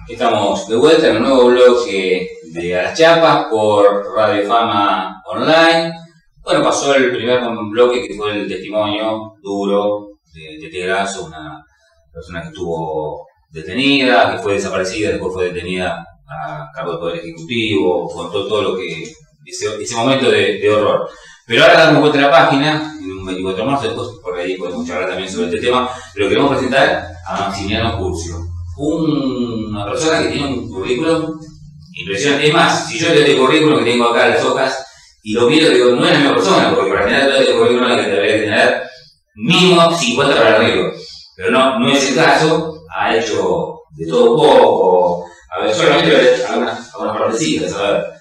Estamos de vuelta en un nuevo bloque de A las Chapas por Radio Fama Online. Bueno, pasó el primer bloque que fue el testimonio duro de Tete Grasso, una persona que estuvo detenida, que fue desaparecida, después fue detenida a cargo del Poder Ejecutivo, contó todo lo que ese momento de horror. Pero ahora damos vuelta a la página, en un 24 de marzo, después por ahí podemos charlar también sobre este tema, pero queremos presentar a Maximiliano Curcio, una persona que tiene un currículum impresionante. Es más, si yo leo este currículum que tengo acá en las hojas y lo miro, digo, no es la misma persona, porque para tener todo este currículum hay que tener mínimo 50 para arriba. Pero no es el caso, ha hecho de todo un poco, a ver, solamente algunas partecitas, a ver.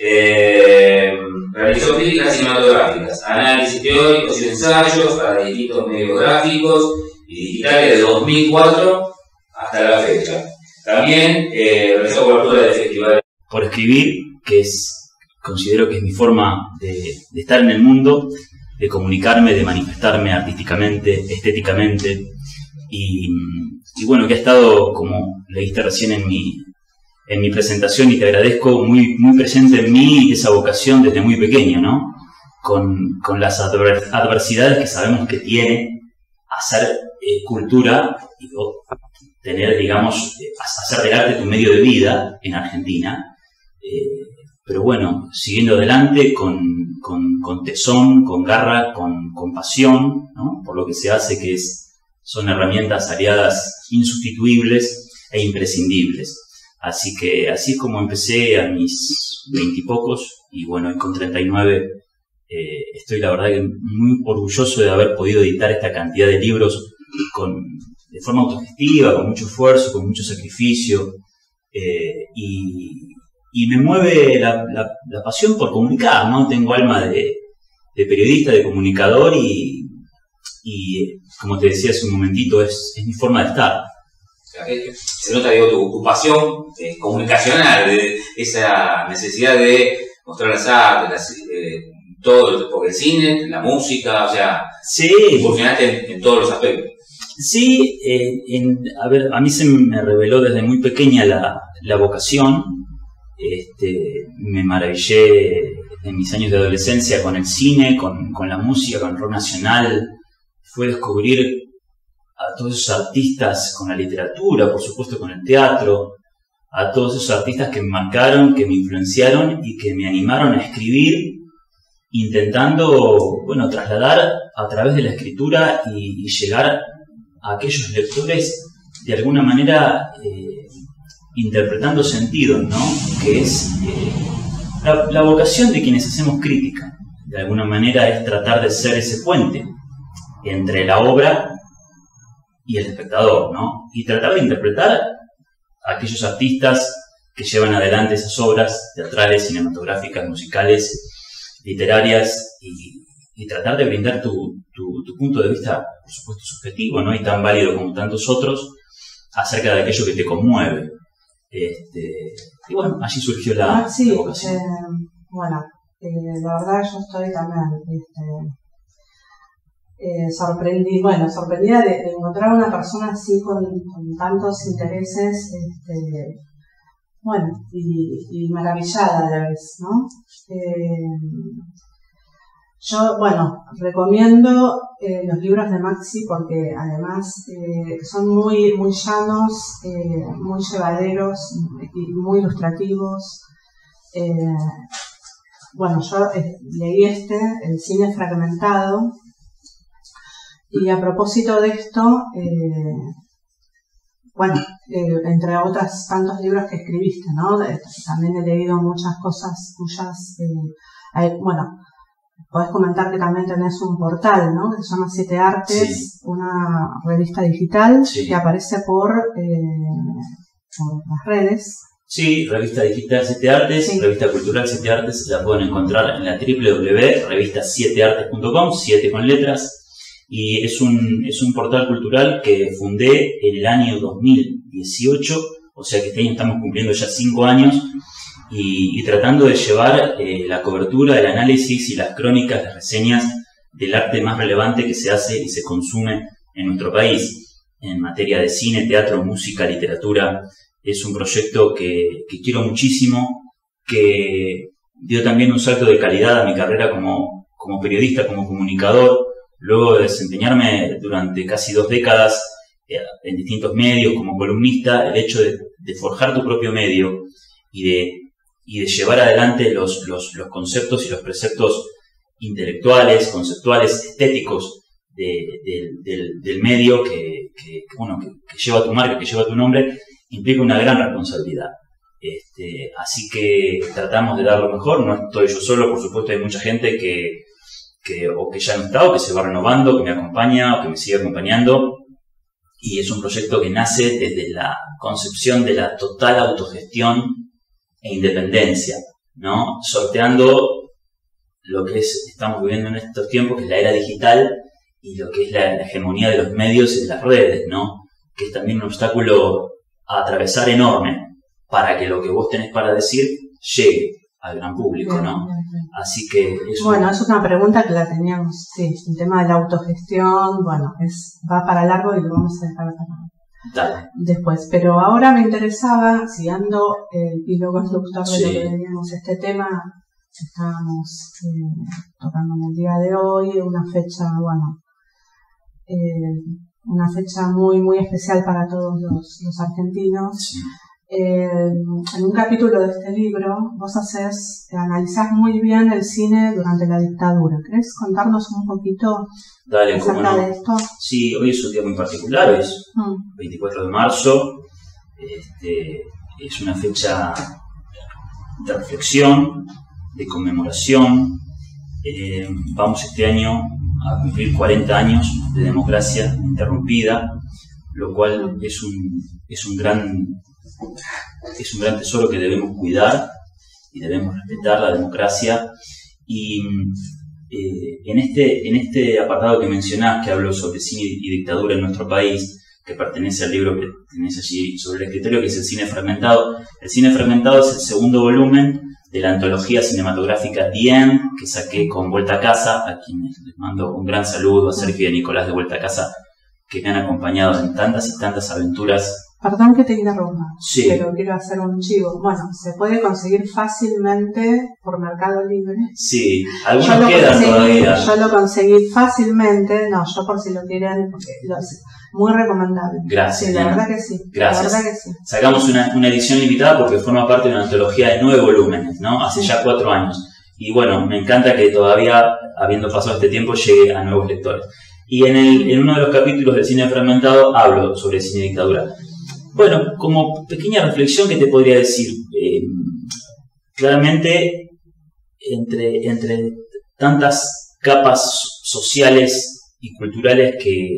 Realizó críticas cinematográficas, análisis teóricos y ensayos para distintos medios gráficos y digitales de 2004 hasta la fecha. También realizó cobertura de festivales. Por escribir, considero que es mi forma de estar en el mundo, de comunicarme, de manifestarme artísticamente, estéticamente, y bueno, que ha estado, como leíste recién en mi presentación, y te agradezco, muy presente en mí esa vocación desde muy pequeño, ¿no? Con las adversidades que sabemos que tiene hacer cultura y tener, digamos, hacer del arte tu medio de vida en Argentina, pero bueno, siguiendo adelante con tesón, con garra, con pasión, ¿no? Por lo que se hace, que son herramientas aliadas insustituibles e imprescindibles. Así que así es como empecé a mis 20 y pocos, y bueno, con 39 estoy la verdad que muy orgulloso de haber podido editar esta cantidad de libros de forma autogestiva, con mucho esfuerzo, con mucho sacrificio, y me mueve la pasión por comunicar, ¿no? Tengo alma de periodista, de comunicador, y como te decía hace un momentito, es mi forma de estar. Se nota, digo, tu pasión comunicacional, de esa necesidad de mostrar las artes, todo, porque el cine, la música, o sea, sí, incursionaste en todos los aspectos. Sí, a ver, a mí se me reveló desde muy pequeña la vocación. Me maravillé en mis años de adolescencia con el cine, con la música, con el rock nacional. Fue descubrir a todos esos artistas con la literatura, por supuesto con el teatro, a todos esos artistas que me marcaron, que me influenciaron y que me animaron a escribir, intentando, bueno, trasladar a través de la escritura y llegar a aquellos lectores de alguna manera interpretando sentidos, ¿no? Que es la vocación de quienes hacemos crítica. De alguna manera es tratar de ser ese puente entre la obra y el espectador, ¿no? Y tratar de interpretar a aquellos artistas que llevan adelante esas obras teatrales, cinematográficas, musicales, literarias, y tratar de brindar tu punto de vista, por supuesto, subjetivo, ¿no? Y tan válido como tantos otros, acerca de aquello que te conmueve. Y bueno, allí surgió la vocación. Bueno, la verdad yo estoy también sorprendida de encontrar una persona así con tantos intereses, y maravillada a la vez, ¿no? Yo, recomiendo los libros de Maxi porque además son muy llanos, muy llevaderos y muy ilustrativos. Yo leí El cine fragmentado, y a propósito de esto, entre otros tantos libros que escribiste, ¿no? También he leído muchas cosas tuyas. Podés comentar que también tenés un portal, ¿no? Que se llama Siete Artes, sí. Una revista digital, sí. Que aparece por las redes. Sí, revista digital Siete Artes, sí. Revista cultural Siete Artes, la pueden encontrar en la www.revistasieteartes.com, 7 con letras. Y es un portal cultural que fundé en el año 2018, o sea que este año estamos cumpliendo ya 5 años, y tratando de llevar la cobertura, el análisis y las crónicas, las reseñas del arte más relevante que se hace y se consume en nuestro país, en materia de cine, teatro, música, literatura, es un proyecto que quiero muchísimo, que dio también un salto de calidad a mi carrera como periodista, como comunicador, luego de desempeñarme durante casi 2 décadas en distintos medios como columnista. El hecho de forjar tu propio medio y de llevar adelante los conceptos y los preceptos intelectuales, conceptuales, estéticos del medio que lleva tu marca, que lleva tu nombre, implica una gran responsabilidad. Así que tratamos de dar lo mejor. No estoy yo solo, por supuesto, hay mucha gente que ya no está, o que se va renovando, que me acompaña o que me sigue acompañando. Y es un proyecto que nace desde la concepción de la total autogestión e independencia, ¿no? Sorteando lo que estamos viviendo en estos tiempos, que es la era digital, y lo que es la hegemonía de los medios y de las redes, ¿no? Que es también un obstáculo a atravesar enorme para que lo que vos tenés para decir llegue al gran público, ¿no? Así que bueno, es una pregunta que la teníamos, sí, el tema de la autogestión, bueno, va para largo y lo vamos a dejar para después. Pero ahora me interesaba, siguiendo el hilo conductor de lo que veníamos, este tema que estábamos tocando en el día de hoy, una fecha, bueno, una fecha muy, muy especial para todos los argentinos. Sí. En un capítulo de este libro vos analizás muy bien el cine durante la dictadura. ¿Querés contarnos un poquito acerca de esto? Sí, hoy es un día muy particular, hoy es 24 de marzo, es una fecha de reflexión, de conmemoración. Vamos este año a cumplir 40 años de democracia interrumpida, lo cual es un gran tesoro que debemos cuidar y debemos respetar, la democracia. Y en este apartado que mencionás, que hablo sobre cine y dictadura en nuestro país, que pertenece al libro que tenés allí sobre el escritorio, que es El cine fragmentado. El cine fragmentado es el segundo volumen de la antología cinematográfica The End, que saqué con Vuelta a Casa, a quienes les mando un gran saludo, a Sergio y a Nicolás de Vuelta a Casa, que me han acompañado en tantas y tantas aventuras. Perdón que te interrumpa, sí, pero quiero hacer un chivo. Bueno, se puede conseguir fácilmente por Mercado Libre. Sí, algunos quedan todavía. Yo lo conseguí fácilmente, no, yo por si lo quieren, porque muy recomendable. Gracias. Sí, la verdad que sí. Gracias. La verdad que sí. Sacamos una edición limitada porque forma parte de una antología de 9 volúmenes, ¿no? Hace ya 4 años. Y bueno, me encanta que todavía, habiendo pasado este tiempo, llegue a nuevos lectores. Y en uno de los capítulos del cine fragmentado hablo sobre cine y dictadura. Bueno, como pequeña reflexión, ¿qué te podría decir? Claramente, entre tantas capas sociales y culturales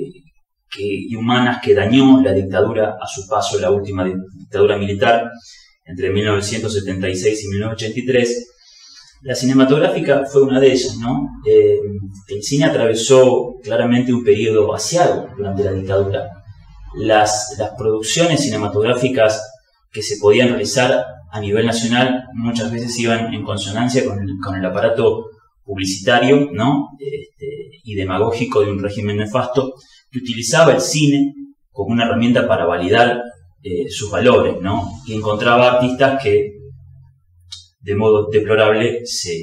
y humanas que dañó la dictadura a su paso, la última dictadura militar, entre 1976 y 1983, la cinematográfica fue una de ellas, ¿no? El cine atravesó claramente un periodo vaciado durante la dictadura. Las producciones cinematográficas que se podían realizar a nivel nacional muchas veces iban en consonancia con el aparato publicitario, ¿no? Y demagógico de un régimen nefasto que utilizaba el cine como una herramienta para validar sus valores, ¿no? Y encontraba artistas que de modo deplorable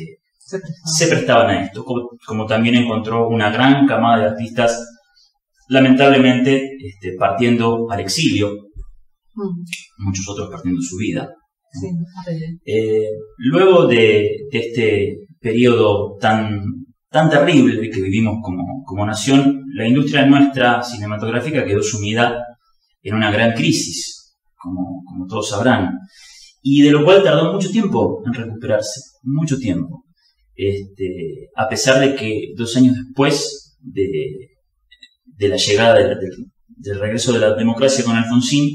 se prestaban a esto, como también encontró una gran camada de artistas, lamentablemente partiendo al exilio, muchos otros partiendo su vida. Sí, luego de este periodo tan terrible que vivimos como nación, la industria nuestra cinematográfica quedó sumida en una gran crisis, como todos sabrán, y de lo cual tardó mucho tiempo en recuperarse, mucho tiempo. A pesar de que 2 años después de la llegada del regreso de la democracia con Alfonsín,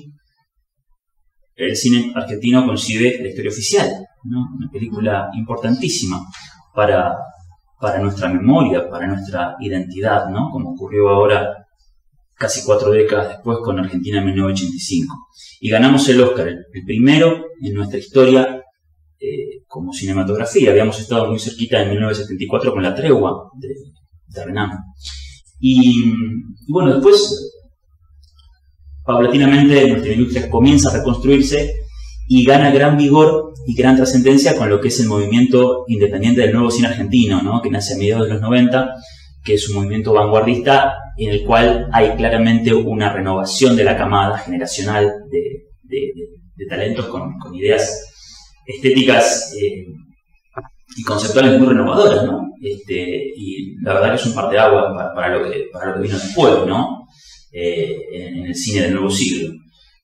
el cine argentino concibe La historia oficial, ¿no? Una película importantísima para nuestra memoria, para nuestra identidad, ¿no? Como ocurrió ahora casi 4 décadas después con Argentina en 1985. Y ganamos el Oscar, el primero en nuestra historia como cinematografía. Habíamos estado muy cerquita en 1974 con La tregua de Renan. Y bueno, después paulatinamente nuestra industria comienza a reconstruirse y gana gran vigor y gran trascendencia con lo que es el movimiento independiente del nuevo cine argentino, ¿no? Que nace a mediados de los 90, que es un movimiento vanguardista en el cual hay claramente una renovación de la camada generacional de talentos con ideas estéticas y conceptuales muy renovadoras, ¿no? Y la verdad que es un parteaguas para lo que vino después, ¿no? En el cine del nuevo siglo.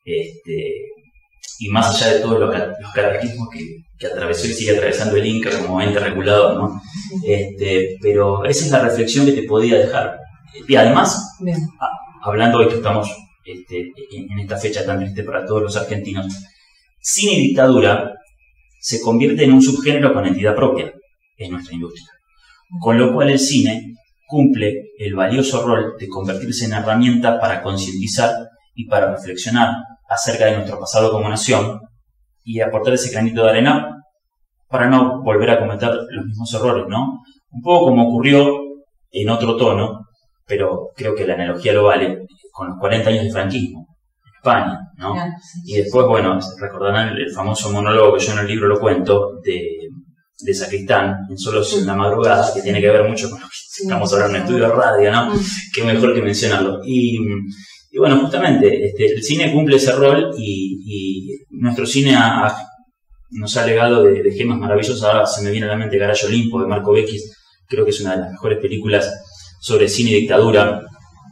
Y más allá de todos los cataclismos que atravesó y sigue atravesando el Inca como ente regulador, ¿no? Pero esa es la reflexión que te podía dejar. Y además, hablando hoy que estamos en esta fecha tan triste para todos los argentinos, cine y dictadura se convierte en un subgénero con entidad propia en nuestra industria. Con lo cual el cine cumple el valioso rol de convertirse en herramienta para concientizar y para reflexionar acerca de nuestro pasado como nación y aportar ese granito de arena para no volver a cometer los mismos errores, ¿no? Un poco como ocurrió en otro tono, pero creo que la analogía lo vale, con los 40 años de franquismo en España, ¿no? Y después, bueno, recordarán el famoso monólogo que yo en el libro lo cuento de Sacristán, en Solos en la madrugada, que tiene que ver mucho con lo que estamos hablando en estudio de radio, ¿no? Qué mejor que mencionarlo. Y bueno, justamente, el cine cumple ese rol y nuestro cine nos ha legado de gemas maravillosas. Ahora se me viene a la mente Garage Olimpo de Marco Beckis, creo que es una de las mejores películas sobre cine y dictadura.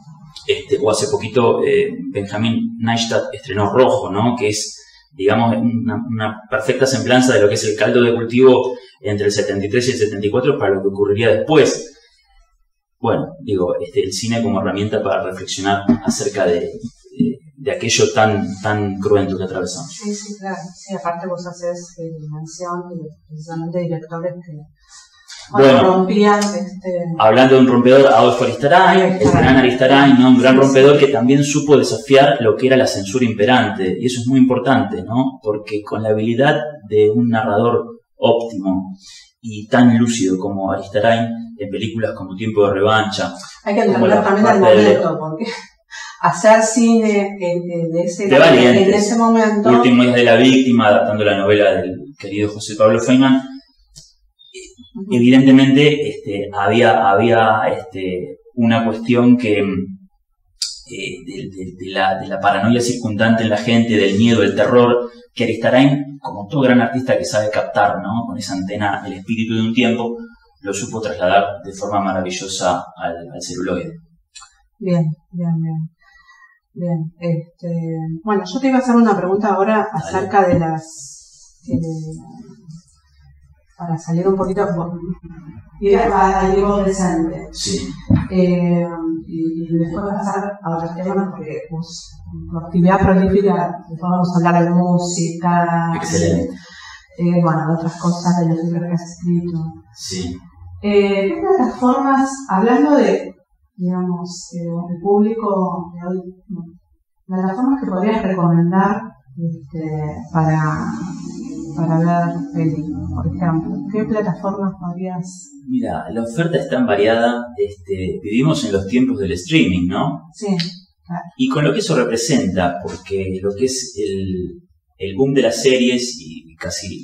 O hace poquito Benjamin Neistat estrenó Rojo, ¿no? Que es, digamos, una perfecta semblanza de lo que es el caldo de cultivo entre el 73 y el 74 para lo que ocurriría después. Bueno, digo, el cine como herramienta para reflexionar acerca de aquello tan cruento que atravesamos. Sí, claro. Sí, aparte vos haces mención precisamente de directores que rompían. Hablando de un rompedor, Adolfo Aristarain, el gran Aristarain, ¿no? Un gran rompedor que también supo desafiar lo que era la censura imperante. Y eso es muy importante, ¿no? Porque con la habilidad de un narrador óptimo y tan lúcido como Aristarain, en películas como Tiempo de Revancha. Hay que entender también el momento, porque hacer cine en ese momento. Último Días de la Víctima, adaptando la novela del querido José Pablo Feynman. Evidentemente había una cuestión que de la paranoia circundante en la gente, del miedo, del terror, que Aristarain, como todo gran artista que sabe captar, ¿no? Con esa antena el espíritu de un tiempo, lo supo trasladar de forma maravillosa al celuloide. Bien. Bueno, yo te iba a hacer una pregunta ahora acerca de las... para salir un poquito al nivel presente. Sí. Y después pasar a otros temas, porque tu actividad prolífica, después vamos a hablar de música. Excelente. De otras cosas, de los libros que has escrito. Sí. ¿Qué plataformas, hablando de, digamos, el público de hoy, plataformas que podrías recomendar para ver películas, por ejemplo? ¿Qué plataformas podrías...? Mira, la oferta es tan variada, vivimos en los tiempos del streaming, ¿no? Sí, claro. Y con lo que eso representa, porque lo que es el boom de las series y casi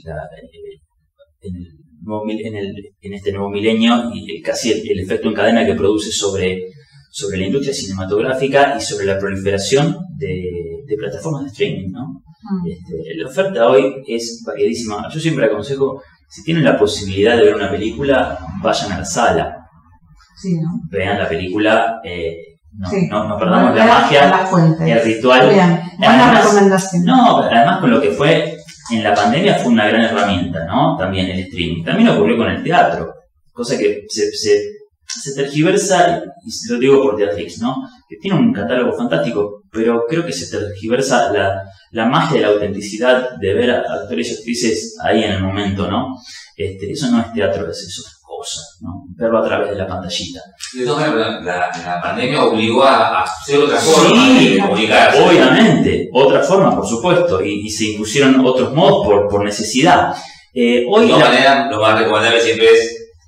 en este nuevo milenio y casi el efecto en cadena que produce sobre la industria cinematográfica y sobre la proliferación de plataformas de streaming, ¿no? La oferta hoy es variadísima. Yo siempre aconsejo, si tienen la posibilidad de ver una película, vayan a la sala. Sí, ¿no? Vean la película, no perdamos la magia, el ritual. Bien, buena recomendación. No, además con lo que fue en la pandemia fue una gran herramienta, ¿no? También el streaming. También ocurrió con el teatro, cosa que se tergiversa, y lo digo por Teatrix, ¿no? Que tiene un catálogo fantástico, pero creo que se tergiversa la magia de la autenticidad de ver a actores y actrices ahí en el momento, ¿no? Eso no es teatro, es otra cosa, ¿no? Verlo a través de la pantallita. La pandemia obligó a hacer otra forma de comunicarse. Obviamente, otra forma, por supuesto, y se impusieron otros modos por necesidad. Hoy lo más recomendable siempre es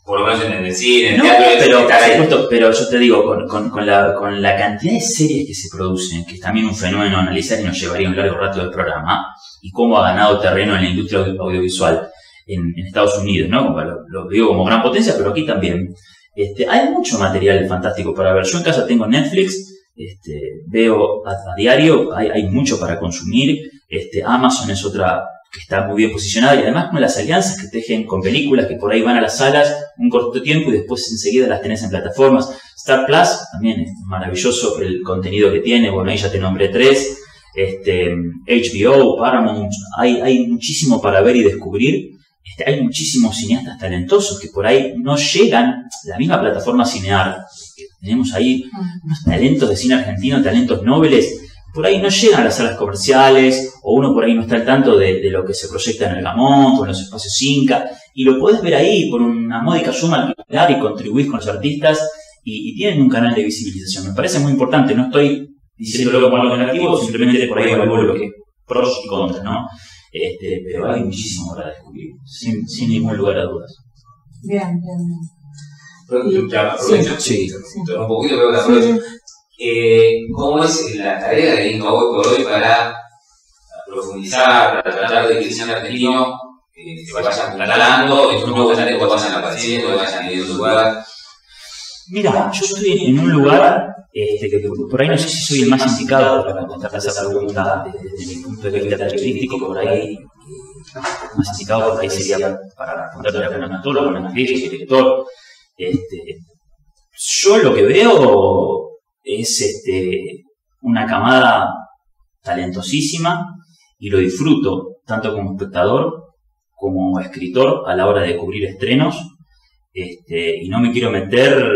por lo menos en el cine, en el teatro, pero yo te digo, con la cantidad de series que se producen, que es también un fenómeno a analizar y nos llevaría un largo rato del programa, y cómo ha ganado terreno en la industria audiovisual en Estados Unidos, ¿no? Lo digo como gran potencia, pero aquí también. Hay mucho material fantástico para ver. Yo en casa tengo Netflix, veo a diario, hay mucho para consumir. Amazon es otra que está muy bien posicionada, y además con las alianzas que tejen con películas que por ahí van a las salas un corto tiempo y después enseguida las tenés en plataformas. Star Plus también es maravilloso el contenido que tiene. Bueno, ahí ya te nombré 3. HBO, Paramount, hay muchísimo para ver y descubrir. Hay muchísimos cineastas talentosos que por ahí no llegan. La misma plataforma Cinear, que tenemos ahí unos talentos de cine argentino, talentos nobles, por ahí no llegan a las salas comerciales, o uno por ahí no está al tanto de lo que se proyecta en el Gamont o en los espacios Inca, y lo podés ver ahí por una módica suma alquilar y contribuís con los artistas, y tienen un canal de visibilización. Me parece muy importante. No estoy diciéndolo como algo negativo, simplemente por ahí evalúo lo que pros y contras, ¿no? Pero hay muchísimo para descubrir, sin ningún lugar a dudas. Bien. Un poquito creo que aprovecho. ¿Cómo es la tarea de Inca hoy por hoy para profundizar, para tratar de que el cine argentino se vaya instalando, estos nuevos talentos vayan apareciendo, vayan teniendo su lugar? Mira, yo estoy en un lugar que por ahí no sé si soy el más indicado para contestar esa pregunta desde mi punto de vista periodístico. Por ahí más indicado por ahí sería para contarte a un actor, a una actriz, un director. Yo lo que veo es una camada talentosísima, y lo disfruto tanto como espectador como escritor a la hora de cubrir estrenos. Y no me quiero meter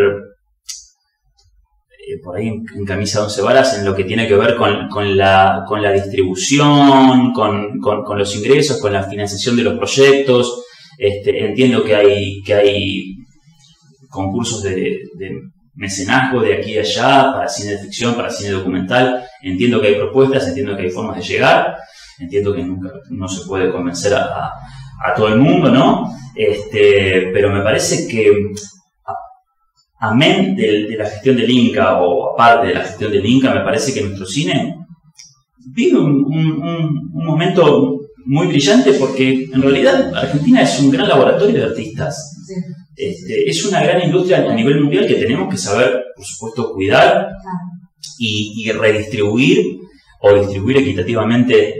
por ahí en camisa de 11 varas en lo que tiene que ver con la distribución, con los ingresos, con la financiación de los proyectos. Entiendo que hay concursos de mecenazgo de aquí y allá para cine de ficción, para cine documental. Entiendo que hay propuestas, entiendo que hay formas de llegar, entiendo que nunca no se puede convencer a todo el mundo, ¿no? Pero me parece que amén de la gestión del Inca, o aparte de la gestión del Inca, me parece que nuestro cine vive un momento muy brillante, porque en realidad Argentina es un gran laboratorio de artistas. Sí. Es una gran industria a nivel mundial que tenemos que saber, por supuesto, cuidar y redistribuir o distribuir equitativamente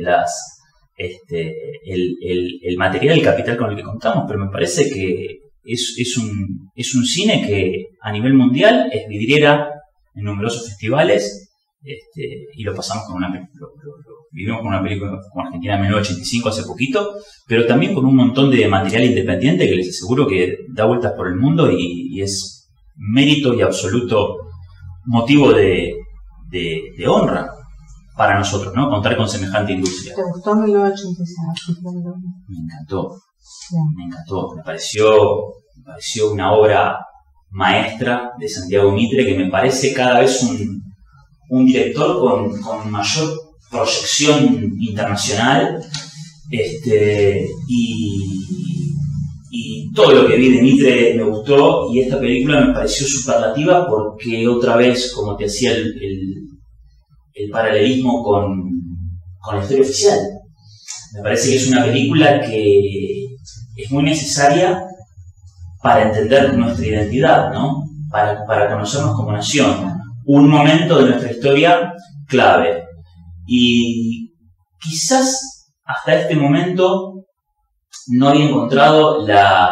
el material, el capital con el que contamos. Pero me parece que es un cine que a nivel mundial es vidriera en numerosos festivales, y lo pasamos vivimos con una película como Argentina 1985 hace poquito, pero también con un montón de material independiente que les aseguro que da vueltas por el mundo, y es mérito y absoluto motivo de honra para nosotros, ¿no? Contar con semejante industria. ¿Te gustó 1986? Me encantó. Me pareció una obra maestra de Santiago Mitre, que me parece cada vez un director con mayor proyección internacional, y todo lo que vi de Mitre me gustó, y esta película me pareció superlativa porque otra vez, como te hacía el paralelismo con la historia oficial, me parece que es una película que es muy necesaria para entender nuestra identidad, ¿no? Para conocernos como nación. Un momento de nuestra historia clave. Y quizás hasta este momento no había encontrado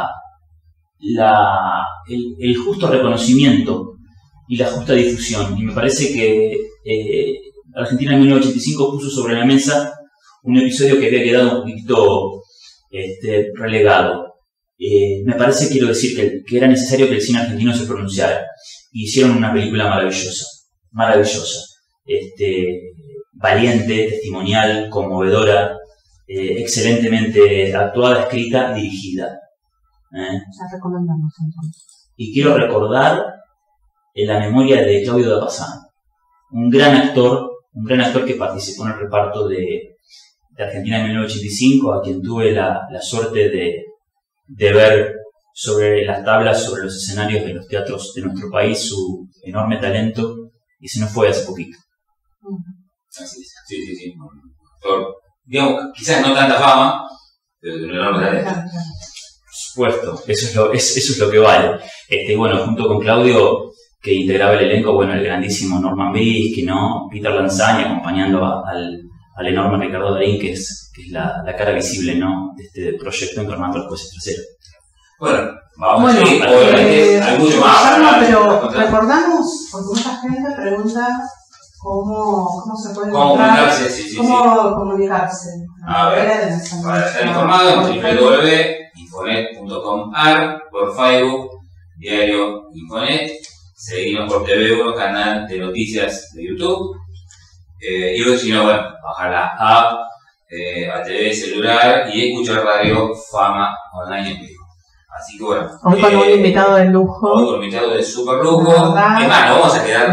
el justo reconocimiento y la justa difusión. Y me parece que Argentina en 1985 puso sobre la mesa un episodio que había quedado un poquito relegado. Me parece, quiero decir, que era necesario que el cine argentino se pronunciara. Hicieron una película maravillosa, valiente, testimonial, conmovedora, excelentemente actuada, escrita, dirigida. La recomendamos entonces. Y quiero recordar en la memoria de Claudio Dapasán, un gran actor que participó en el reparto de Argentina en 1985, a quien tuve la suerte de ver sobre las tablas, sobre los escenarios de los teatros de nuestro país, su enorme talento, y se nos fue hace poquito. Así es. Sí. Digamos, quizás no tanta fama, pero de un enorme talento. Por supuesto, eso es lo que vale. Bueno, junto con Claudio, que integraba el elenco, bueno, el grandísimo Norman Bisky, ¿no? Peter Lanzani acompañando al enorme Ricardo Darín, que es la cara visible, ¿no?, de este proyecto encarnando al juez trasero. Bueno, vamos a seguir, obviamente hay mucho más. Pero recordamos, porque mucha gente pregunta cómo se puede encontrar, cómo comunicarse. A ver, para estar informado, en www.infonet.com.ar, por Facebook, diario Infonet, seguimos por TV1, canal de noticias de YouTube, y luego si no, bueno, bajar la app a TV celular y escuchar radio Fama Online en vivo. Así que bueno. Hoy con un invitado de lujo. Hoy con un invitado de super lujo. Es más, nos vamos a quedar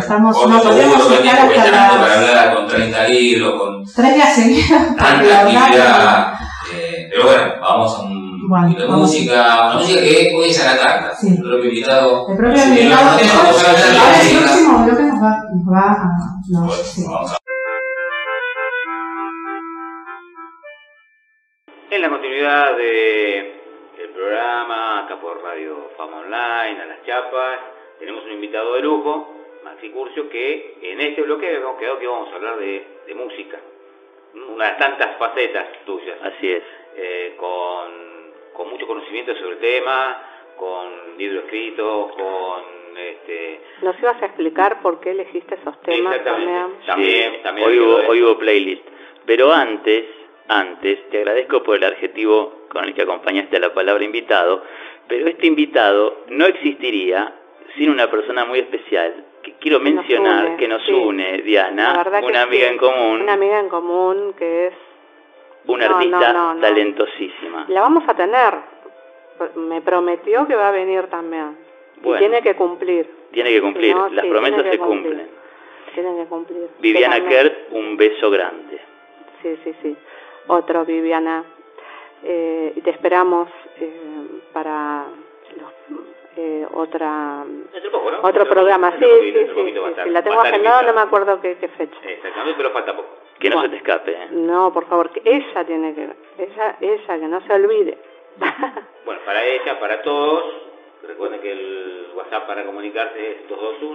para hablar con 30 libros, con 3 días seguidos. Tanta actividad. Pero bueno, vamos a un poquito de música. Una música que hoy es a la carta. Sí. El propio invitado. El próximo bloque nos va a. Vamos a. En la continuidad del programa, acá por Radio Fama Online, a las chapas, tenemos un invitado de lujo, Maxi Curcio, que en este bloque habíamos quedado que íbamos a hablar de música, una de las tantas facetas tuyas. Así es. Con mucho conocimiento sobre el tema, con libros escritos, con ¿Nos ibas a explicar por qué elegiste esos temas? También hoy hubo playlist, pero antes te agradezco por el adjetivo con el que acompañaste a la palabra invitado, pero este invitado no existiría sin una persona muy especial que quiero mencionar, que nos une, Diana, una amiga en común. Una amiga en común que es una artista talentosísima. La vamos a tener. Me prometió que va a venir también. Bueno, y tiene que cumplir. Tiene que cumplir. Las promesas se cumplen. Tienen que cumplir. Viviana Kert, un beso grande. Sí. Otro, Viviana. Y te esperamos para otro programa. Sí. La tengo agendada, no me acuerdo qué fecha. Exactamente, pero falta poco. Que no se te escape. No, por favor, que ella tiene que ver. Ella que no se olvide. Bueno, para ella, para todos, recuerden que el WhatsApp para comunicarse es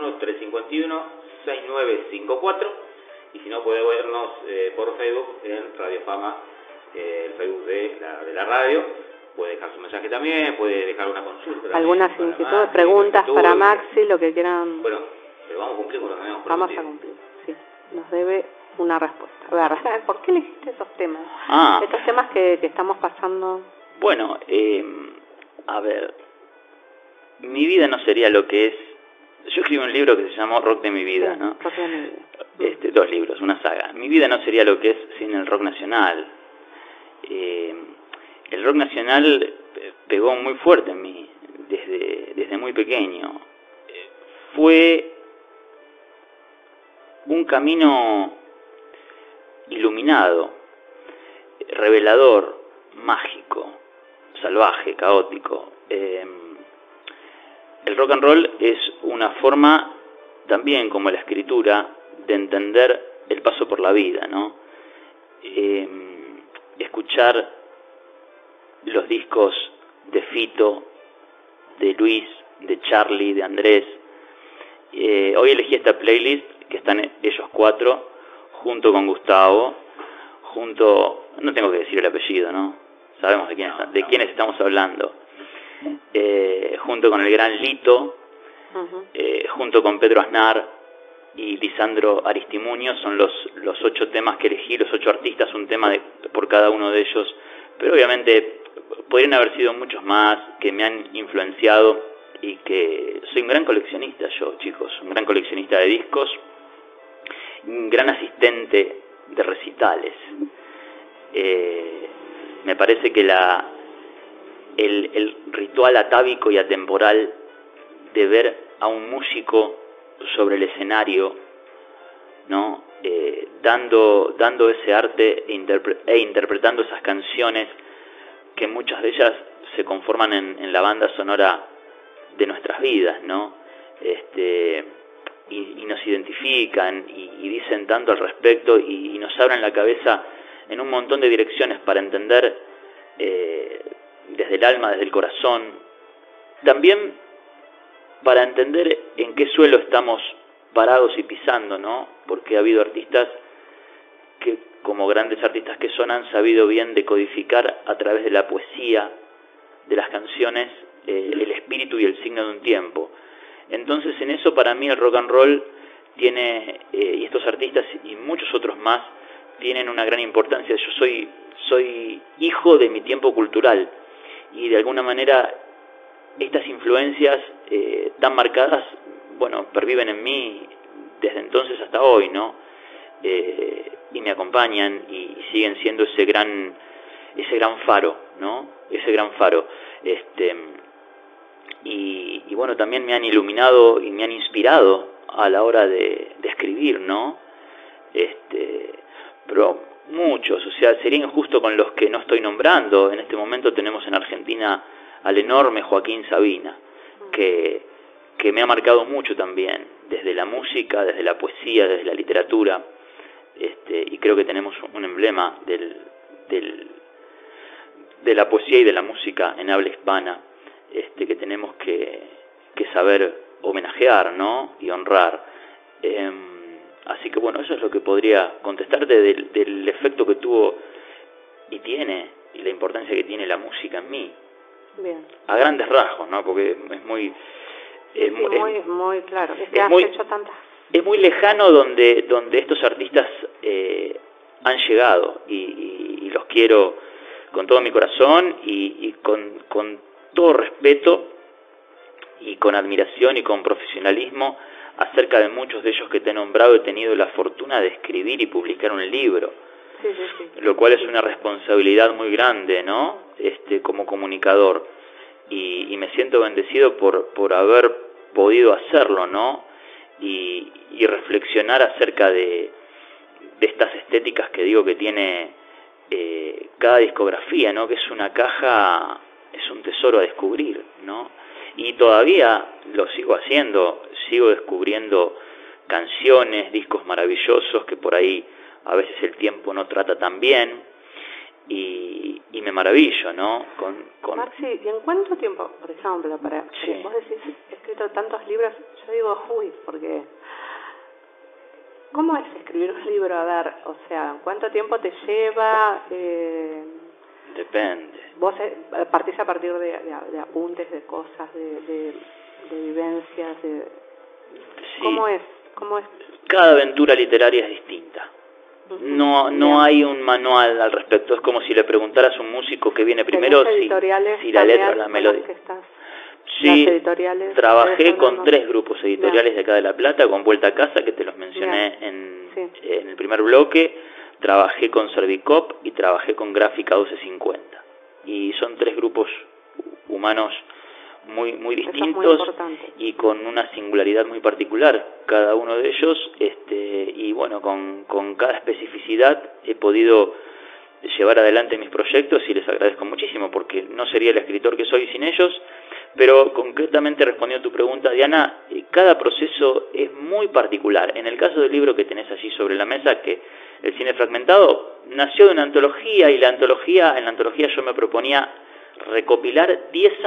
221-351-6954. Y si no, puede vernos por Facebook en Radio Fama, el Facebook de la radio. Puede dejar su mensaje también, puede dejar una consulta. Algunas inquietudes, preguntas para Maxi, lo que quieran. Bueno, pero vamos a cumplir con lo que habíamos prometido. Vamos a cumplir, sí. Nos debe una respuesta. A ver, ¿por qué elegiste esos temas? Estos temas que estamos pasando. Bueno, a ver, mi vida no sería lo que es. Yo escribí un libro que se llamó Rock de mi vida, ¿no? Rock de mi vida. 2 libros, una saga. Mi vida no sería lo que es sin el rock nacional. El rock nacional pegó muy fuerte en mí desde muy pequeño. Fue un camino iluminado, revelador, mágico, salvaje, caótico. El rock and roll es una forma, también como la escritura, de entender el paso por la vida, ¿no? Escuchar los discos de Fito, de Luis, de Charlie, de Andrés. Hoy elegí esta playlist, que están ellos 4, junto con Gustavo, no tengo que decir el apellido, ¿no? Sabemos de quiénes estamos hablando. Junto con el gran Lito, junto con Pedro Aznar y Lisandro Aristimuño, son los 8 temas que elegí, los 8 artistas, un tema por cada uno de ellos, pero obviamente podrían haber sido muchos más que me han influenciado, y que soy un gran coleccionista yo, chicos, un gran coleccionista de discos, un gran asistente de recitales. Me parece que el ritual atávico y atemporal de ver a un músico sobre el escenario, ¿no? Dando ese arte e interpretando esas canciones, que muchas de ellas se conforman en la banda sonora de nuestras vidas, ¿no? Y nos identifican y dicen tanto al respecto y nos abren la cabeza en un montón de direcciones para entender desde el alma, desde el corazón, también para entender en qué suelo estamos parados y pisando, ¿no? Porque ha habido artistas que, como grandes artistas que son, han sabido bien decodificar a través de la poesía, de las canciones, el espíritu y el signo de un tiempo. Entonces, en eso para mí el rock and roll tiene, y estos artistas y muchos otros más, tienen una gran importancia. Yo soy hijo de mi tiempo cultural y de alguna manera estas influencias tan marcadas, bueno, perviven en mí desde entonces hasta hoy, ¿no? Y me acompañan y siguen siendo ese gran faro, ¿no? Ese gran faro. Y bueno, también me han iluminado y me han inspirado a la hora de escribir, ¿no? Pero muchos, o sea, sería injusto con los que no estoy nombrando. En este momento tenemos en Argentina al enorme Joaquín Sabina, que me ha marcado mucho también, desde la música, desde la poesía, desde la literatura, y creo que tenemos un emblema de la poesía y de la música en habla hispana, que tenemos que saber homenajear, ¿no? Y honrar. Así que bueno, eso es lo que podría contestarte del efecto que tuvo y tiene, y la importancia que tiene la música en mí. Bien. A grandes rasgos, ¿no? Porque es muy... muy claro. Es muy lejano donde estos artistas han llegado y los quiero con todo mi corazón y con todo respeto y con admiración y con profesionalismo acerca de muchos de ellos que te he nombrado. He tenido la fortuna de escribir y publicar un libro, sí. Lo cual es una responsabilidad muy grande, ¿no? Como comunicador, y me siento bendecido por haber podido hacerlo, ¿no? Y reflexionar acerca de estas estéticas que digo que tiene cada discografía, ¿no? Que es una caja, es un tesoro a descubrir, ¿no? Y todavía lo sigo haciendo, sigo descubriendo canciones, discos maravillosos que por ahí a veces el tiempo no trata tan bien, y me maravillo, ¿no? Maxi, ¿y en cuánto tiempo, por ejemplo, sí. Vos decís, he escrito tantos libros, yo digo, porque ¿cómo es escribir un libro? A ver, o sea, ¿cuánto tiempo te lleva? Depende. Vos partís a partir de apuntes, de cosas, de vivencias, Sí. ¿Cómo es? Cada aventura literaria es distinta. No hay un manual al respecto. Es como si le preguntaras a un músico que viene primero si la letra o la melodía. Sí, trabajé con 3 grupos editoriales de acá de La Plata, con Vuelta a Casa, que te los mencioné en el primer bloque. Trabajé con Servicop y trabajé con Gráfica 1250. Y son 3 grupos humanos muy distintos y con una singularidad muy particular cada uno de ellos, y bueno, con cada especificidad he podido llevar adelante mis proyectos y les agradezco muchísimo, porque no sería el escritor que soy sin ellos. Pero concretamente, respondiendo a tu pregunta, Diana, cada proceso es muy particular. En el caso del libro que tenés allí sobre la mesa, que El cine fragmentado, nació de una antología, y en la antología yo me proponía recopilar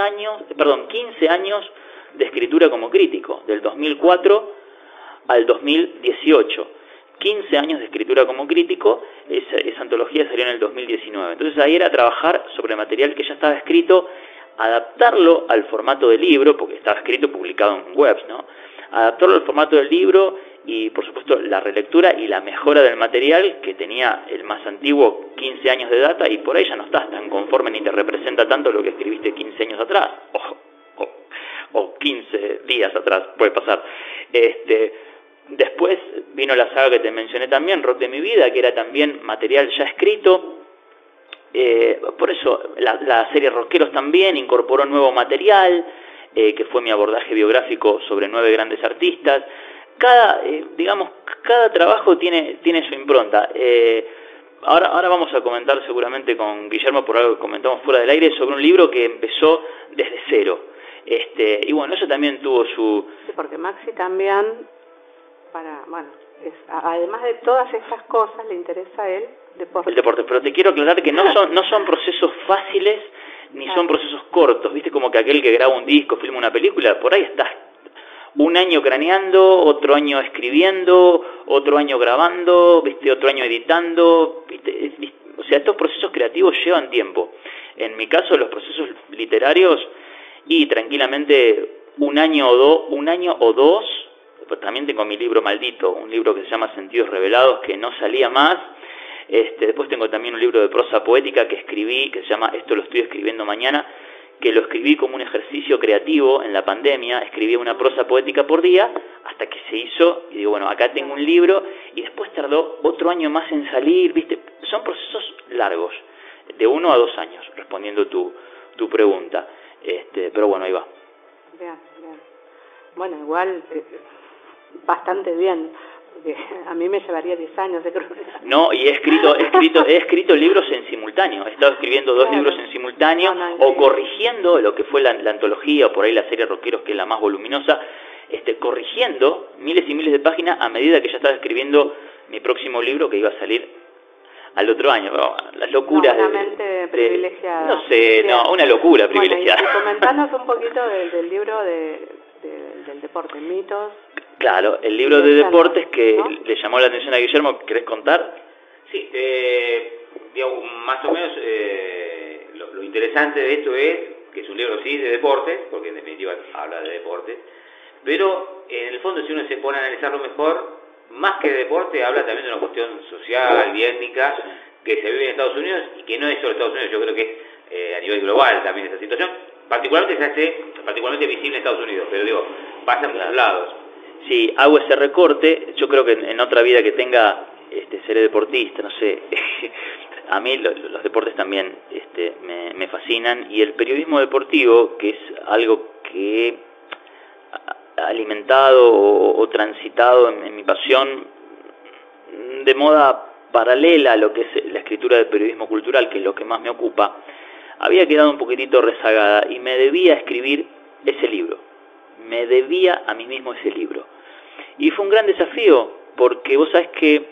15 años de escritura como crítico, del 2004 al 2018. 15 años de escritura como crítico, esa antología salió en el 2019. Entonces ahí era trabajar sobre material que ya estaba escrito, adaptarlo al formato del libro, porque estaba escrito y publicado en webs, ¿no? Adaptarlo al formato del libro y, por supuesto, la relectura y la mejora del material, que tenía el más antiguo 15 años de data, y por ahí ya no estás tan conforme ni te representa tanto lo que escribiste 15 años atrás, o 15 días atrás, puede pasar. Después vino la saga que te mencioné también, Rock de mi vida, que era también material ya escrito. Por eso la serie Rockeros también incorporó nuevo material, que fue mi abordaje biográfico sobre 9 grandes artistas. Cada trabajo tiene su impronta. ahora vamos a comentar seguramente con Guillermo, por algo que comentamos fuera del aire, sobre un libro que empezó desde cero. Y bueno, eso también tuvo su... Sí, porque Maxi también, además de todas estas cosas, le interesa el deporte. El deporte, pero te quiero aclarar que no son procesos fáciles, ni son procesos cortos, ¿viste? Como que aquel que graba un disco, filma una película, por ahí estás un año craneando, otro año escribiendo, otro año grabando, ¿viste? Otro año editando, ¿viste? O sea, estos procesos creativos llevan tiempo. En mi caso, los procesos literarios, y tranquilamente un año o dos, pues también tengo mi libro maldito, un libro que se llama Sentidos Revelados, que no salía más. Después tengo también un libro de prosa poética que escribí, que se llama Esto lo estoy escribiendo mañana, que lo escribí como un ejercicio creativo en la pandemia. Escribí una prosa poética por día hasta que se hizo, y digo, bueno, acá tengo un libro, y después tardó otro año más en salir, ¿viste? Son procesos largos, de 1 a 2 años, respondiendo tu pregunta. Pero bueno, ahí va. Bien. Bueno, igual, bastante bien, porque a mí me llevaría 10 años, creo. No, y he escrito libros en simultáneo. He estado escribiendo 2 libros en simultáneo, o corrigiendo lo que fue la antología, o por ahí la serie Rockeros, que es la más voluminosa, corrigiendo miles y miles de páginas a medida que ya estaba escribiendo mi próximo libro, que iba a salir al otro año. Las locuras una mente privilegiada. No sé, una locura privilegiada. Y comentanos un poquito del libro del deporte, mitos. Claro, el libro de deportes que, ¿no?, le llamó la atención a Guillermo. ¿Querés contar? Sí, digamos, más o menos lo interesante de esto es que es un libro, sí, de deportes, porque en definitiva habla de deportes, pero en el fondo, si uno se pone a analizarlo mejor, más que de deporte, habla también de una cuestión social y étnica que se vive en Estados Unidos, y que no es solo Estados Unidos, yo creo que es a nivel global también esa situación. Particularmente se hace particularmente visible en Estados Unidos, pero digo, pasa en muchos lados. Sí, hago ese recorte. Yo creo que en otra vida que tenga seré deportista, no sé. A mí los deportes también me fascinan, y el periodismo deportivo, que es algo que alimentado o transitado en mi pasión de moda paralela a lo que es la escritura de periodismo cultural, que es lo que más me ocupa, había quedado un poquitito rezagada, y me debía escribir ese libro, me debía a mí mismo ese libro. Y fue un gran desafío, porque vos sabés que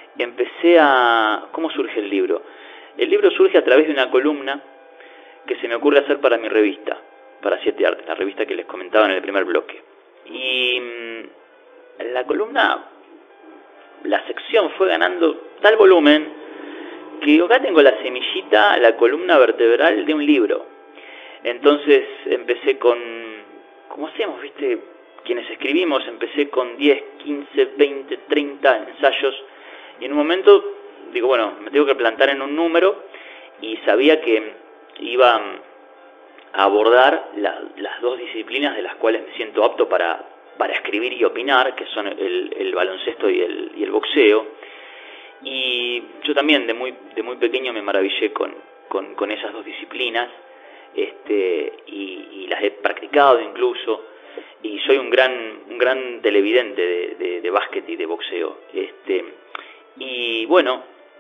¿cómo surge el libro? El libro surge a través de una columna que se me ocurre hacer para mi revista, para 7 Arte, la revista que les comentaba en el primer bloque. Y la columna, la sección fue ganando tal volumen que acá tengo la semillita, la columna vertebral de un libro. Entonces empecé como hacemos, ¿viste? Quienes escribimos, empecé con 10, 15, 20, 30 ensayos, y en un momento digo, bueno, me tengo que plantar en un número, y sabía que iba a abordar las 2 disciplinas de las cuales me siento apto para escribir y opinar, que son el baloncesto y el boxeo. Y yo también de muy pequeño me maravillé con esas 2 disciplinas, y las he practicado incluso, y soy un gran televidente de básquet y de boxeo. Y bueno,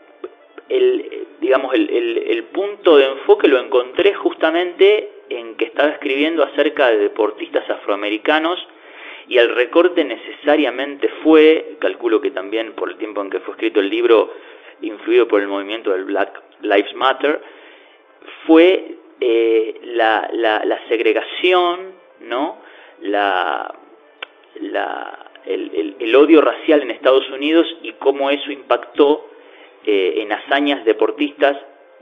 el punto de enfoque lo encontré justamente en que estaba escribiendo acerca de deportistas afroamericanos, y el recorte necesariamente fue, calculo que también por el tiempo en que fue escrito el libro, influido por el movimiento del Black Lives Matter, fue la segregación, ¿no? El odio racial en Estados Unidos, y cómo eso impactó en hazañas deportivas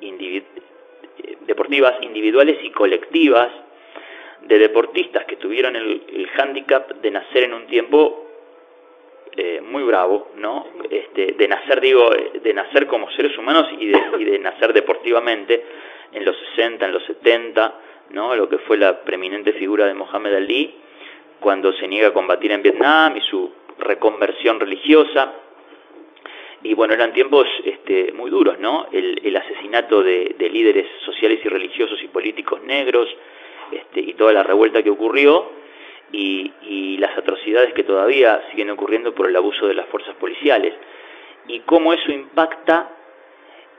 individuales y colectivas, de deportistas que tuvieron el hándicap de nacer en un tiempo muy bravo, ¿no? De nacer como seres humanos, y de nacer deportivamente en los 60, en los 70, ¿no? Lo que fue la preeminente figura de Mohamed Ali, cuando se niega a combatir en Vietnam, y su reconversión religiosa. Y bueno, eran tiempos muy duros, ¿no? El asesinato de líderes sociales y religiosos y políticos negros, y toda la revuelta que ocurrió, y las atrocidades que todavía siguen ocurriendo por el abuso de las fuerzas policiales, y cómo eso impacta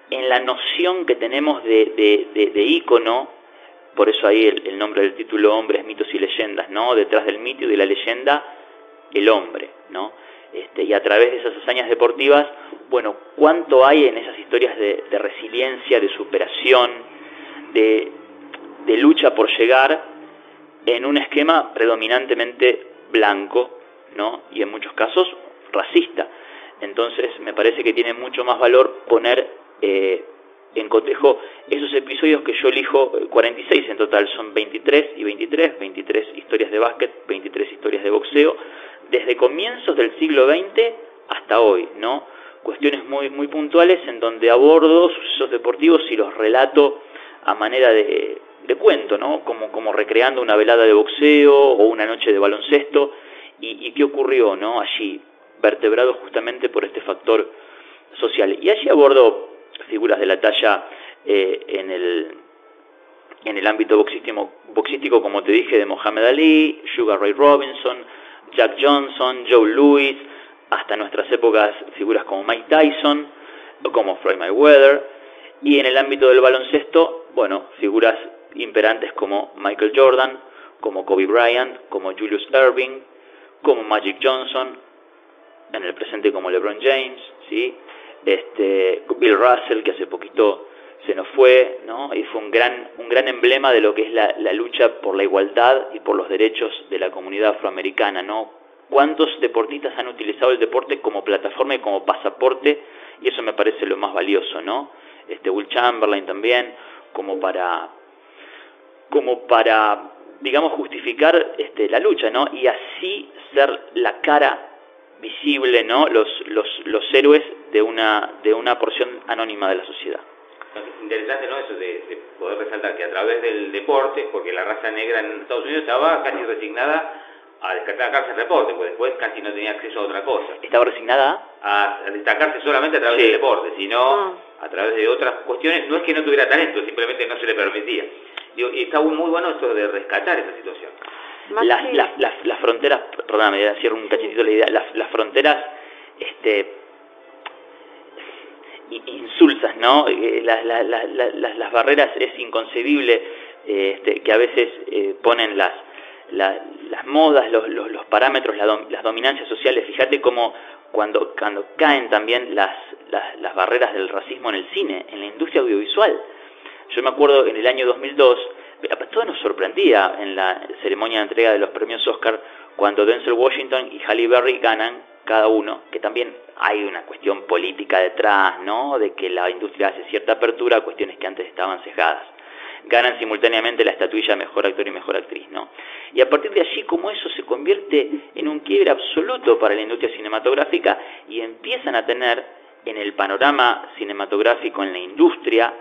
en la noción que tenemos de ícono, por eso ahí el nombre del título, Hombres, Mitos y Leyendas, ¿no? Detrás del mito y de la leyenda, el hombre, ¿no? Y a través de esas hazañas deportivas, bueno, ¿cuánto hay en esas historias de resiliencia, de superación, de lucha por llegar en un esquema predominantemente blanco, ¿no? Y en muchos casos racista? Entonces me parece que tiene mucho más valor poner en cotejo esos episodios que yo elijo, 46 en total, son 23 y 23 historias de básquet, 23 historias de boxeo, desde comienzos del siglo XX hasta hoy, ¿no? Cuestiones muy, muy puntuales en donde abordo sucesos deportivos y los relato a manera de cuento, ¿no? Como recreando una velada de boxeo o una noche de baloncesto, y qué ocurrió, ¿no? Allí, vertebrado justamente por este factor social. Y allí abordo figuras de la talla en el ámbito boxístico, como te dije, de Muhammad Ali, Sugar Ray Robinson, Jack Johnson, Joe Louis, hasta nuestras épocas figuras como Mike Tyson o como Floyd Mayweather. Y en el ámbito del baloncesto, bueno, figuras imperantes como Michael Jordan, como Kobe Bryant, como Julius Erving, como Magic Johnson, en el presente como LeBron James, ¿sí? Bill Russell, que hace poquito se nos fue, ¿no? Y fue un gran emblema de lo que es la lucha por la igualdad y por los derechos de la comunidad afroamericana, ¿no? ¿Cuántos deportistas han utilizado el deporte como plataforma y como pasaporte? Y eso me parece lo más valioso, ¿no? Will Chamberlain también, como para digamos, justificar la lucha, ¿no? Y así ser la cara visible, ¿no? Los héroes de una porción anónima de la sociedad. Es interesante, ¿no? Eso de poder resaltar que a través del deporte, porque la raza negra en Estados Unidos estaba casi resignada a destacarse en el deporte, pues después casi no tenía acceso a otra cosa. ¿Estaba resignada? A destacarse solamente a través del deporte, sino a través de otras cuestiones. No es que no tuviera talento, simplemente no se le permitía. Y está muy bueno esto de rescatar esa situación. Las fronteras, perdóname, cierro un cachitito la idea, las fronteras insulsas, ¿no? Las barreras, es inconcebible que a veces ponen las modas, los parámetros, las dominancias sociales. Fíjate cómo cuando caen también las barreras del racismo en el cine, en la industria audiovisual. Yo me acuerdo en el año 2002, todo nos sorprendía en la ceremonia de entrega de los premios Oscar, cuando Denzel Washington y Halle Berry ganan cada uno, que también hay una cuestión política detrás, ¿no? De que la industria hace cierta apertura a cuestiones que antes estaban cejadas. Ganan simultáneamente la estatuilla Mejor Actor y Mejor Actriz, ¿no? Y a partir de allí, como eso se convierte en un quiebre absoluto para la industria cinematográfica, y empiezan a tener en el panorama cinematográfico, en la industria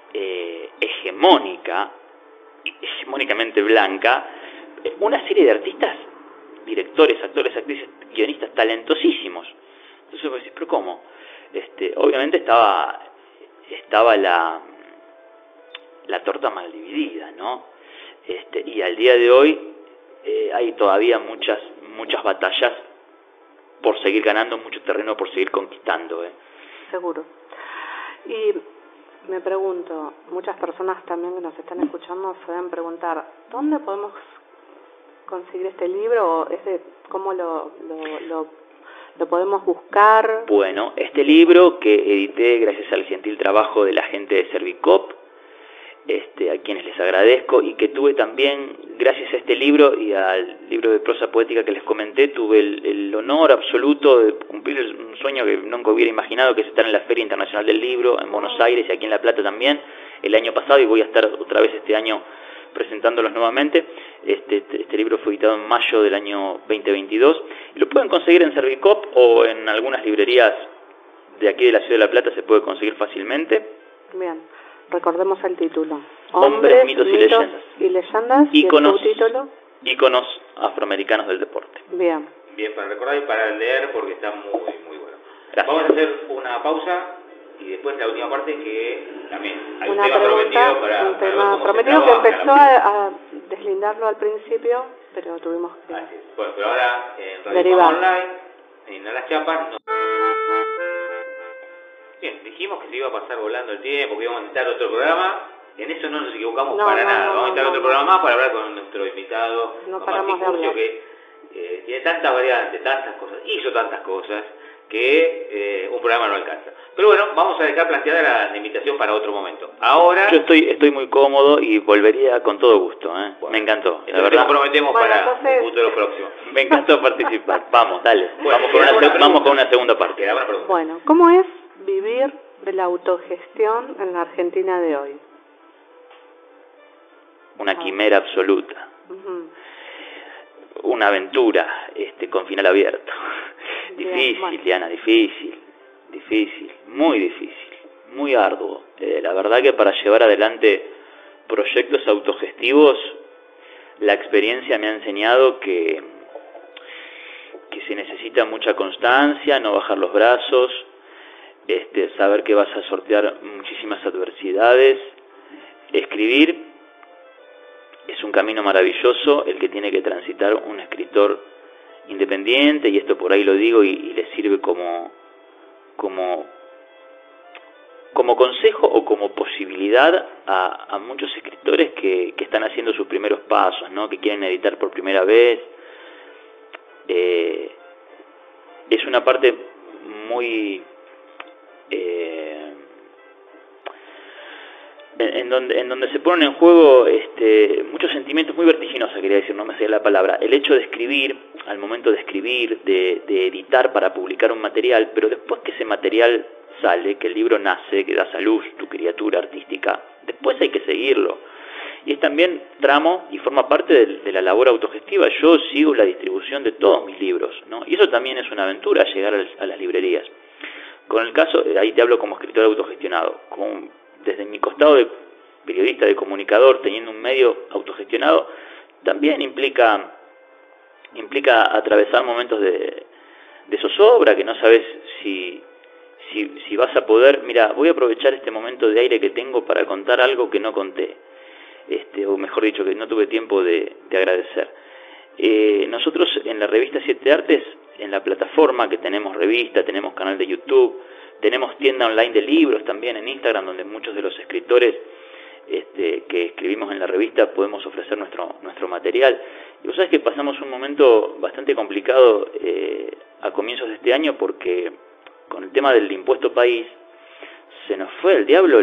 hegemónicamente blanca, una serie de artistas, directores, actores, actrices, guionistas talentosísimos. Entonces vos decís, ¿pero cómo? Obviamente estaba la torta mal dividida, ¿no? Y al día de hoy hay todavía muchas batallas por seguir ganando, mucho terreno por seguir conquistando. Seguro. Y me pregunto, muchas personas también que nos están escuchando se deben preguntar, ¿dónde podemos conseguir este libro? ¿Cómo lo podemos buscar? Bueno, este libro que edité gracias al gentil trabajo de la gente de Servicop, a quienes les agradezco, y que tuve también, gracias a este libro y al libro de prosa poética que les comenté, tuve el honor absoluto de cumplir un sueño que nunca hubiera imaginado, que es estar en la Feria Internacional del Libro en Buenos Aires y aquí en La Plata también, el año pasado, y voy a estar otra vez este año presentándolos nuevamente. Este libro fue editado en mayo del año 2022, y lo pueden conseguir en Servicop o en algunas librerías de aquí de la ciudad de La Plata, se puede conseguir fácilmente. Bien. Recordemos el título. Hombres, mitos y leyendas. Íconos, ¿y el subtítulo? Íconos afroamericanos del deporte. Bien. Bien, para recordar y para leer, porque está muy, muy bueno. Gracias. Vamos a hacer una pausa y después la última parte, que también hay un tema prometido para un tema prometido que empezó a deslindarlo al principio, pero tuvimos que... Así es. Bueno, pero ahora en Radio Online, en Las Chapas... Bien, dijimos que se iba a pasar volando el tiempo, que íbamos a necesitar otro programa. En eso no nos equivocamos para nada. Vamos a necesitar otro programa más para hablar con nuestro invitado, con Martín Curcio, que tiene tantas variantes, tantas cosas, hizo tantas cosas, que un programa no alcanza. Pero bueno, vamos a dejar planteada la invitación para otro momento. Ahora... Yo estoy muy cómodo y volvería con todo gusto, ¿eh? Bueno, me encantó. La verdad. Nos comprometemos para un futuro próximo. Me encantó participar. Vamos, dale. Bueno, vamos con una segunda parte. Bueno, ¿cómo es vivir de la autogestión en la Argentina de hoy? Una quimera absoluta. Una aventura con final abierto. Difícil, bueno. Diana, difícil, muy arduo. La verdad que para llevar adelante proyectos autogestivos, la experiencia me ha enseñado que se necesita mucha constancia, no bajar los brazos, saber que vas a sortear muchísimas adversidades. Escribir es un camino maravilloso el que tiene que transitar un escritor independiente, y esto por ahí lo digo y le sirve como consejo o como posibilidad a muchos escritores que están haciendo sus primeros pasos, ¿no? Que quieren editar por primera vez. Es una parte muy en donde se ponen en juego muchos sentimientos, muy vertiginosos, quería decir, no me sé la palabra. El hecho de escribir, al momento de escribir, de editar para publicar un material, pero después que ese material sale, que el libro nace, que das a luz tu criatura artística, después hay que seguirlo. Y es también tramo y forma parte de la labor autogestiva. Yo sigo la distribución de todos mis libros, ¿no? Y eso también es una aventura, llegar a las librerías. Con el caso, ahí te hablo como escritor autogestionado, desde mi costado de periodista, de comunicador, teniendo un medio autogestionado, también implica atravesar momentos de zozobra, que no sabes si vas a poder. Mira, voy a aprovechar este momento de aire que tengo para contar algo que no conté, o mejor dicho, que no tuve tiempo de agradecer. Nosotros en la revista Siete Artes, en la plataforma que tenemos revista, tenemos canal de YouTube, tenemos tienda online de libros también en Instagram, donde muchos de los escritores que escribimos en la revista podemos ofrecer nuestro material. Y vos sabés que pasamos un momento bastante complicado a comienzos de este año, porque con el tema del impuesto país se nos fue al diablo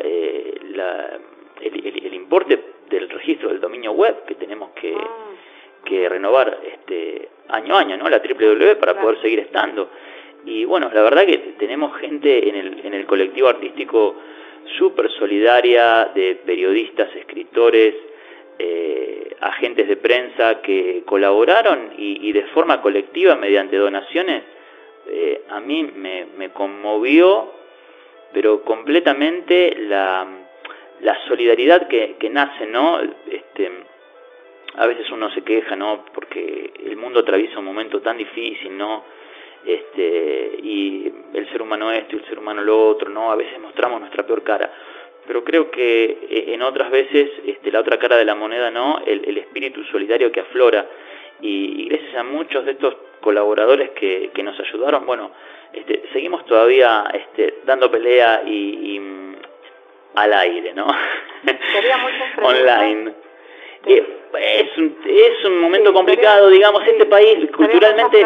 el importe del registro del dominio web, que tenemos que renovar año a año, ¿no? La www para poder seguir estando. Y bueno, la verdad que tenemos gente en el colectivo artístico súper solidaria, de periodistas, escritores, agentes de prensa que colaboraron y de forma colectiva mediante donaciones. A mí me conmovió, pero completamente la solidaridad que nace, ¿no? A veces uno se queja, ¿no? Porque el mundo atraviesa un momento tan difícil, ¿no? Y el ser humano esto y el ser humano lo otro, ¿no? A veces mostramos nuestra peor cara, pero creo que en otras veces la otra cara de la moneda, ¿no? El espíritu solidario que aflora, y gracias a muchos de estos colaboradores que nos ayudaron, bueno, seguimos todavía dando pelea y al aire, ¿no? Online. Es un momento complicado, digamos, este país culturalmente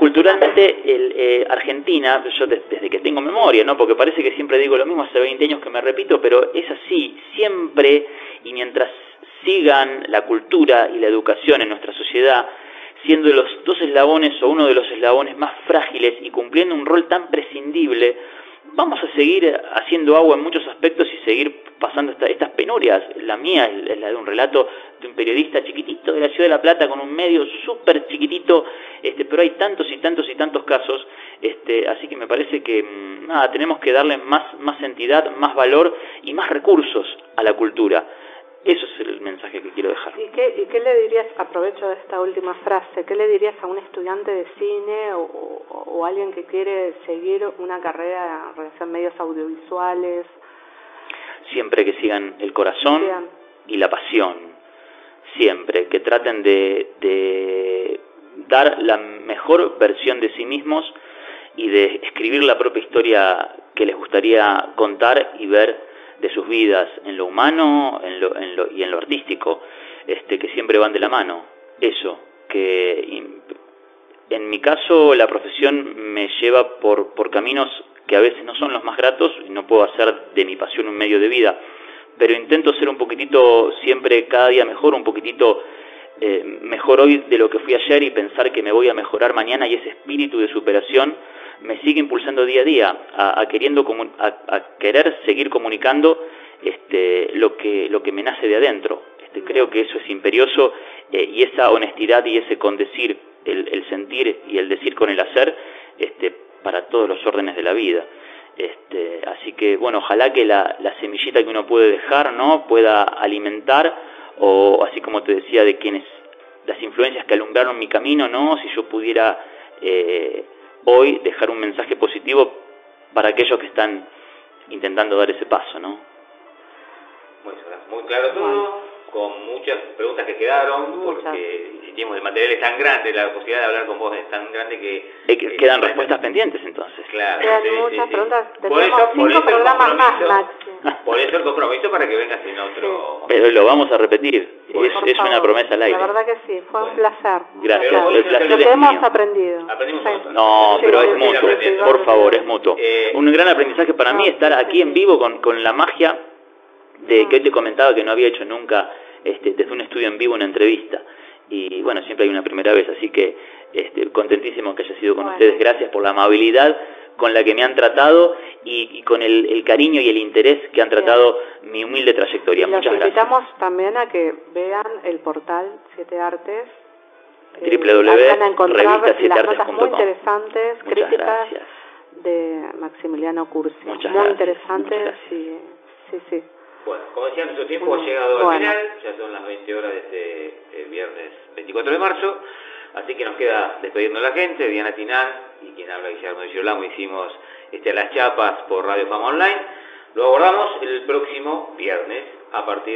Argentina, yo desde que tengo memoria, ¿no? Porque parece que siempre digo lo mismo, hace 20 años que me repito, pero es así, siempre, y mientras sigan la cultura y la educación en nuestra sociedad siendo los dos eslabones o uno de los eslabones más frágiles y cumpliendo un rol tan prescindible, vamos a seguir haciendo agua en muchos aspectos y seguir pasando estas penurias. La mía es la de un relato de un periodista chiquitito de la ciudad de La Plata con un medio súper chiquitito, pero hay tantos y tantos y tantos casos, así que me parece que tenemos que darle más entidad, más valor y más recursos a la cultura. Eso es el mensaje que quiero dejar. ¿Y qué le dirías, aprovecho de esta última frase, qué le dirías a un estudiante de cine o alguien que quiere seguir una carrera en relación a medios audiovisuales? Siempre que sigan el corazón y la pasión, siempre, que traten de dar la mejor versión de sí mismos y de escribir la propia historia que les gustaría contar y ver de sus vidas, en lo humano y en lo artístico, que siempre van de la mano. Eso, que en mi caso la profesión me lleva por caminos que a veces no son los más gratos y no puedo hacer de mi pasión un medio de vida, pero intento ser un poquitito siempre, cada día mejor, un poquitito mejor hoy de lo que fui ayer, y pensar que me voy a mejorar mañana, y ese espíritu de superación me sigue impulsando día a día a querer seguir comunicando lo que me nace de adentro. Creo que eso es imperioso, y esa honestidad y ese condecir, el sentir y el decir con el hacer, para todos los órdenes de la vida. Así que, bueno, ojalá que la semillita que uno puede dejar, ¿no?, pueda alimentar, o así como te decía, de quienes, las influencias que alumbraron mi camino, ¿no?, si yo pudiera hoy dejar un mensaje positivo para aquellos que están intentando dar ese paso, ¿no? Muy claro todo, con muchas preguntas que quedaron, porque insistimos, el material es tan grande, la posibilidad de hablar con vos es tan grande que quedan respuestas pendientes, entonces. Claro, quedan muchas preguntas. Por eso 5 programas más, Maxi. Por eso el compromiso para que vengas en otro. Pero lo vamos a repetir, es una promesa al aire. La verdad que sí, fue un placer. Gracias, el placer Lo es que hemos mío. aprendido. Aprendimos Sí. nosotros. No, pero es Sí, mutuo, sí, por favor, es mutuo. Un gran aprendizaje para mí sí, estar aquí en vivo con la magia de que hoy te comentaba que no había hecho nunca desde un estudio en vivo una entrevista. Y bueno, siempre hay una primera vez, así que contentísimo que haya sido con ustedes. Gracias por la amabilidad con la que me han tratado y con el cariño y el interés que han tratado mi humilde trayectoria. Los Muchas gracias. invitamos también a que vean el portal 7 Artes. www.revistasieteartes.com. Van a encontrar las notas muy interesantes, Muchas críticas gracias. de Maximiliano Curcio. Muchas muy gracias, interesantes muchas gracias. y sí. Bueno, como decía, nuestro tiempo ha llegado al final, ya son las 20 horas de este viernes 24 de marzo, así que nos queda despedirnos de la gente. Diana Tinán y quien habla, Guillermo de Girolamo, hicimos Las Chapas por Radio Fama Online. Lo abordamos el próximo viernes a partir